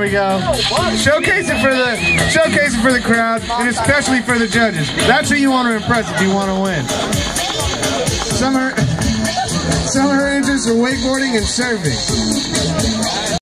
we go. Showcase it for the crowd, and especially for the judges. That's who you want to impress if you want to win. Some of her interests are wakeboarding and surfing.